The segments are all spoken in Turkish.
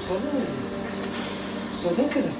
susadın mı? Susadın kızım.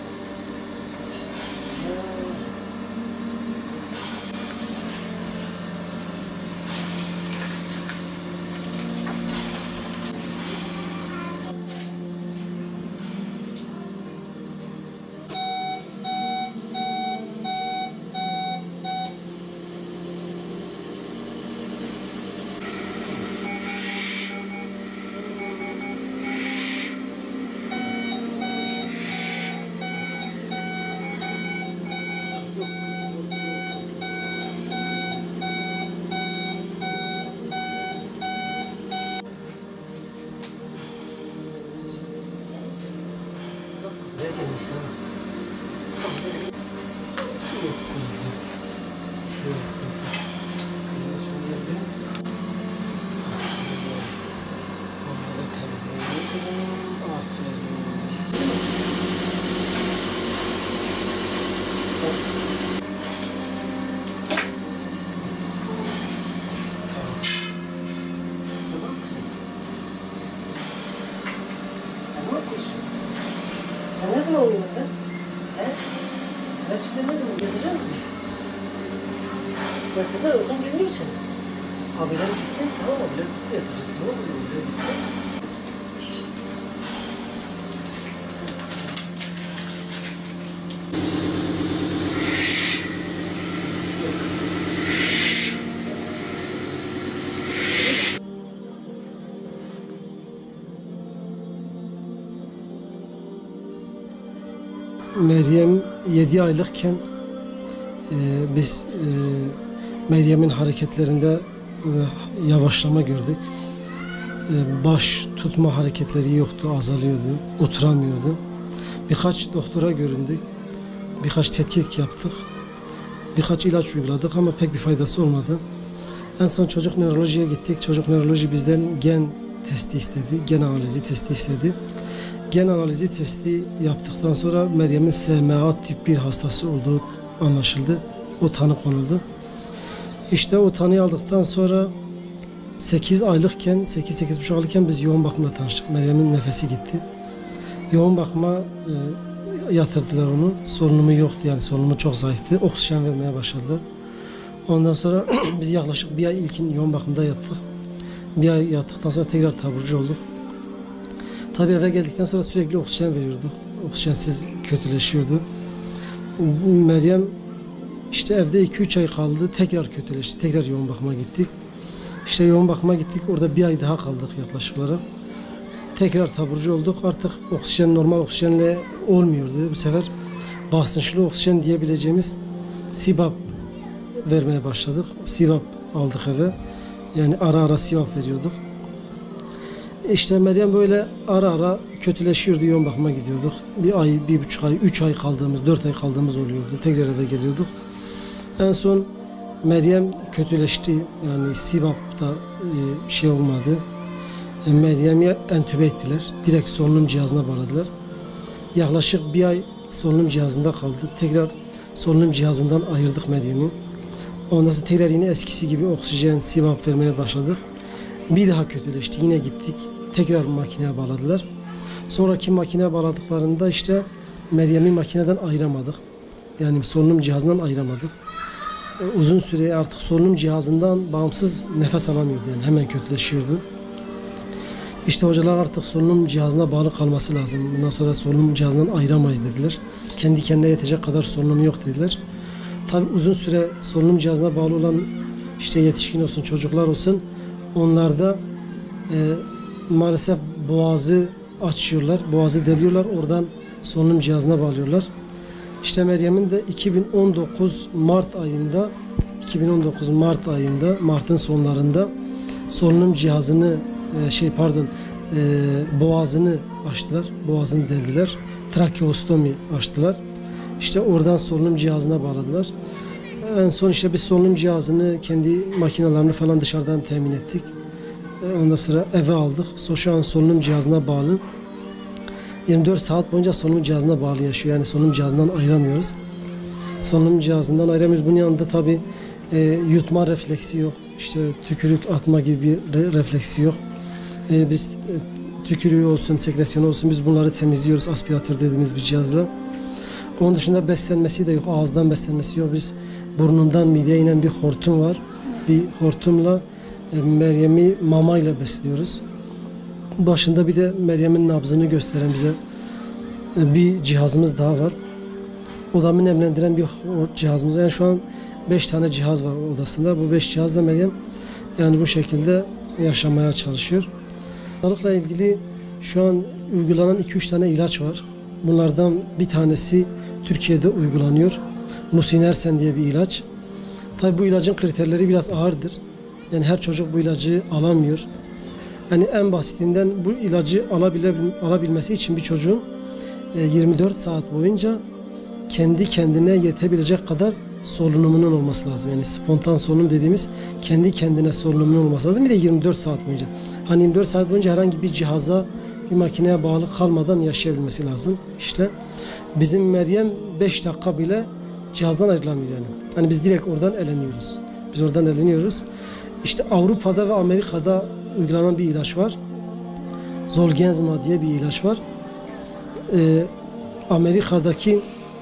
Sen ne zaman uyandın? He? Mescide ne zaman yatacak mısın? Yatacak, oradan geliyor musun? Abiler gitsin, tamam abiler gitsin yatacağız, tamam mı? Abiler gitsin. Meryem 7 aylıkken biz Meryem'in hareketlerinde yavaşlama gördük. Baş tutma hareketleri yoktu, azalıyordu, oturamıyordu. Birkaç doktora göründük, birkaç tetkik yaptık, birkaç ilaç uyguladık ama pek bir faydası olmadı. En son çocuk nörolojiye gittik. Çocuk nöroloji bizden gen testi istedi, gen analizi testi istedi. Gen analizi testi yaptıktan sonra Meryem'in SMA tip 1 hastası olduğu anlaşıldı. O tanı konuldu. İşte o tanıyı aldıktan sonra 8 aylıkken, 8-8,5 aylıkken biz yoğun bakımla tanıştık. Meryem'in nefesi gitti. Yoğun bakıma yatırdılar onu. Solunumu yoktu, yani solunumu çok zayıftı. Oksijen vermeye başladılar. Ondan sonra biz yaklaşık bir ay ilkin yoğun bakımda yattık. Bir ay yattıktan sonra tekrar taburcu olduk. Tabii eve geldikten sonra sürekli oksijen veriyorduk. Oksijensiz kötüleşiyordu. Meryem işte evde 2-3 ay kaldı. Tekrar kötüleşti. Tekrar yoğun bakıma gittik. İşte yoğun bakıma gittik. Orada bir ay daha kaldık yaklaşık olarak. Tekrar taburcu olduk. Artık oksijen normal oksijenle olmuyordu. Bu sefer basınçlı oksijen diyebileceğimiz CPAP vermeye başladık. CPAP aldık eve. Yani ara ara CPAP veriyorduk. İşte Meryem böyle ara ara kötüleşiyordu, yoğun bakıma gidiyorduk. Bir ay, 1,5 ay, 3 ay kaldığımız, 4 ay kaldığımız oluyordu. Tekrar eve geliyorduk. En son Meryem kötüleşti. Yani CPAP'ta şey olmadı. Meryem'i entübe ettiler. Direkt solunum cihazına bağladılar. Yaklaşık bir ay solunum cihazında kaldı. Tekrar solunum cihazından ayırdık Meryem'i. Ondan sonra tekrar yine eskisi gibi oksijen, CPAP vermeye başladık. Bir daha kötüleşti. Yine gittik. Tekrar makineye bağladılar. Sonraki makineye bağladıklarında işte Meryem'i makineden ayıramadık. Yani solunum cihazından ayıramadık. Uzun süre artık solunum cihazından bağımsız nefes alamıyordu. Yani hemen kötüleşiyordu. İşte hocalar artık solunum cihazına bağlı kalması lazım. Bundan sonra solunum cihazından ayıramayız dediler. Kendi kendine yetecek kadar solunum yok dediler. Tabii uzun süre solunum cihazına bağlı olan işte yetişkin olsun, çocuklar olsun, onlarda maalesef boğazı açıyorlar, boğazı deliyorlar, oradan solunum cihazına bağlıyorlar. İşte Meryem'in de 2019 Mart ayında, Mart'ın sonlarında solunum cihazını, boğazını açtılar, boğazını deldiler, trakeostomi açtılar. İşte oradan solunum cihazına bağladılar. En son işte biz solunum cihazını, kendi makinalarını falan dışarıdan temin ettik. Ondan sonra eve aldık. Şu an solunum cihazına bağlı. 24 saat boyunca solunum cihazına bağlı yaşıyor. Yani solunum cihazından ayıramıyoruz. Solunum cihazından ayıramıyoruz. Bunun yanında tabii yutma refleksi yok. İşte tükürük atma gibi bir refleksi yok. Biz tükürüğü olsun, sekresyonu olsun biz bunları temizliyoruz aspiratör dediğimiz bir cihazla. Onun dışında beslenmesi de yok, ağızdan beslenmesi yok. Biz burnundan mideye inen bir hortum var. Bir hortumla Meryem'i mamayla besliyoruz. Başında bir de Meryem'in nabzını gösteren bize bir cihazımız daha var. Odamı nemlendiren bir cihazımız. Yani şu an 5 tane cihaz var odasında. Bu 5 cihazla Meryem yani bu şekilde yaşamaya çalışıyor. Sağlıkla ilgili şu an uygulanan 2-3 tane ilaç var. Bunlardan bir tanesi Türkiye'de uygulanıyor. Nusinersen diye bir ilaç. Tabii bu ilacın kriterleri biraz ağırdır. Yani her çocuk bu ilacı alamıyor. Yani en basitinden bu ilacı alabilmesi için bir çocuğun 24 saat boyunca kendi kendine yetebilecek kadar solunumunun olması lazım. Yani spontan solunum dediğimiz kendi kendine solunumunun olması lazım. Bir de 24 saat boyunca. Hani 24 saat boyunca herhangi bir cihaza, bir makineye bağlı kalmadan yaşayabilmesi lazım. İşte bizim Meryem 5 dakika bile cihazdan ayrılamıyor yani. Hani biz direkt oradan eleniyoruz. Biz oradan eleniyoruz. İşte Avrupa'da ve Amerika'da uygulanan bir ilaç var. Zolgensma diye bir ilaç var. Amerika'daki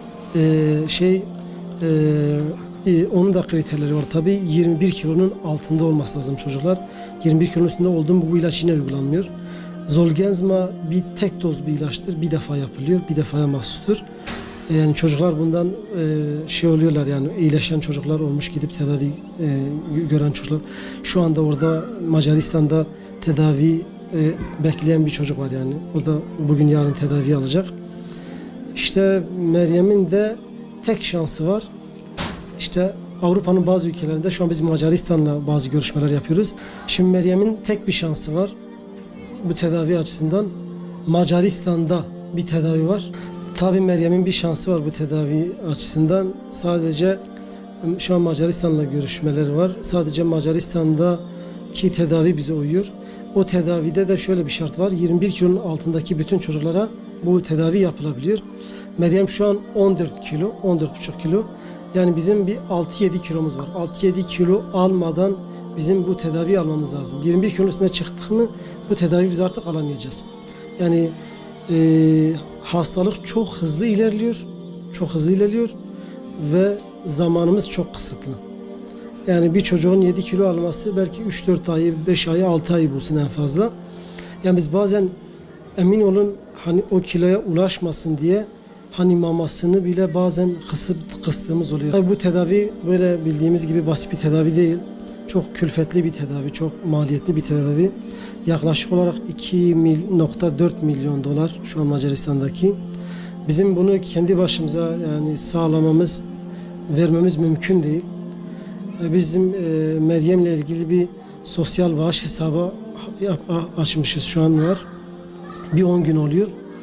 onun da kriterleri var. Tabii 21 kilonun altında olması lazım çocuklar. 21 kilonun üstünde oldu mu bu ilaç yine uygulanmıyor. Zolgensma bir tek doz bir ilaçtır. Bir defa yapılıyor. Bir defaya mahsustur. Yani çocuklar bundan oluyorlar yani iyileşen çocuklar olmuş gidip tedavi gören çocuklar. Şu anda orada Macaristan'da tedavi bekleyen bir çocuk var yani. O da bugün yarın tedavi alacak. İşte Meryem'in de tek şansı var. İşte Avrupa'nın bazı ülkelerinde şu an biz Macaristan'la bazı görüşmeler yapıyoruz. Şimdi Meryem'in tek bir şansı var. Bu tedavi açısından Macaristan'da bir tedavi var. Tabii Meryem'in bir şansı var bu tedavi açısından. Sadece şu an Macaristan'la görüşmeleri var. Sadece Macaristan'daki tedavi bize uyuyor. O tedavide de şöyle bir şart var. 21 kilonun altındaki bütün çocuklara bu tedavi yapılabiliyor. Meryem şu an 14 kilo, 14,5 kilo. Yani bizim bir 6-7 kilomuz var. 6-7 kilo almadan bizim bu tedavi almamız lazım. 21 kilonun üstüne çıktık mı bu tedavi biz artık alamayacağız. Yani hastalık çok hızlı ilerliyor. Çok hızlı ilerliyor ve zamanımız çok kısıtlı. Yani bir çocuğun 7 kilo alması belki 3-4 ayı, 5 ayı, 6 ayı bulsun en fazla. Yani biz bazen emin olun hani o kiloya ulaşmasın diye hani mamasını bile bazen kıstığımız oluyor. Tabii bu tedavi böyle bildiğimiz gibi basit bir tedavi değil. Çok külfetli bir tedavi, çok maliyetli bir tedavi. Yaklaşık olarak 2,4 milyon dolar şu an Macaristan'daki. Bizim bunu kendi başımıza yani sağlamamız, vermemiz mümkün değil. Bizim Meryem'le ilgili bir sosyal bağış hesabı açmışız şu an var. Bir 10 gün oluyor.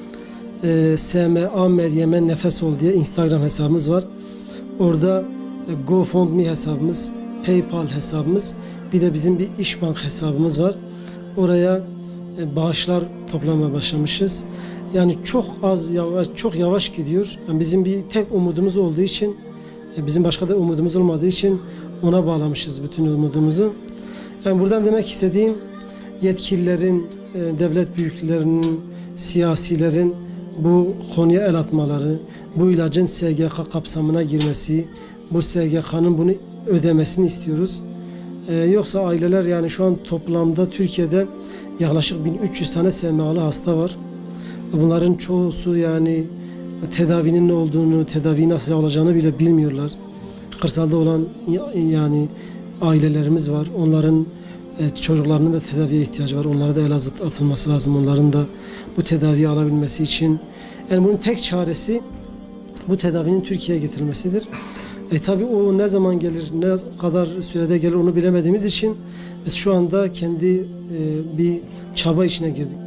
SMA Meryem'e nefes ol diye Instagram hesabımız var. Orada GoFundMe hesabımız, PayPal hesabımız, bir de bizim bir İşbank hesabımız var. Oraya bağışlar toplamaya başlamışız. Yani çok yavaş gidiyor. Yani bizim bir tek umudumuz olduğu için, bizim başka da umudumuz olmadığı için ona bağlamışız bütün umudumuzu. Yani buradan demek istediğim yetkililerin, devlet büyüklerinin, siyasilerin bu konuya el atmaları, bu ilacın SGK kapsamına girmesi, bu SGK'nın bunu ödemesini istiyoruz. Yoksa aileler yani şu an toplamda Türkiye'de yaklaşık 1300 tane SMA'lı hasta var. Bunların çoğusu yani tedavinin ne olduğunu, tedaviyi nasıl alacağını bile bilmiyorlar. Kırsalda olan yani ailelerimiz var. Onların çocuklarının da tedaviye ihtiyacı var. Onlara da el atılması lazım. Onların da bu tedaviyi alabilmesi için. Yani bunun tek çaresi bu tedavinin Türkiye'ye getirilmesidir. Tabii o ne zaman gelir, ne kadar sürede gelir onu bilemediğimiz için biz şu anda kendi bir çaba içine girdik.